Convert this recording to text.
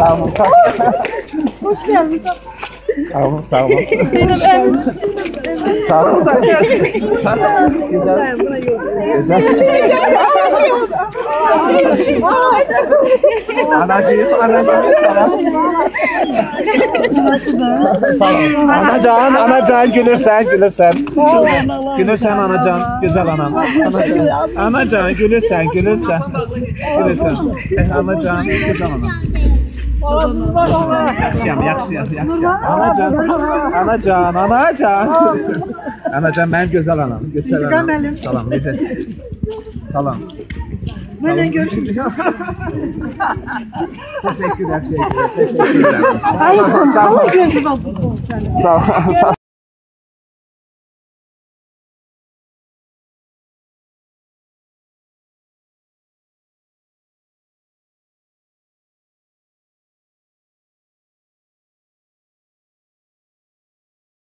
Sağ olun. Hoş geldin. Sağ olun, sağ olun. Sağ olun. Güzel. Güzel. Anacığım, selam. Anacan gülürsen. Gülürsen anacan, güzel anam. Anacan gülürsen. Anacan, güzel anam. Yaxşıyam. Anacan mənim gözəl anam. Salam, necəsiz? Salam. Mənlə görüşürüz. Teşekkürler. Sağ olun.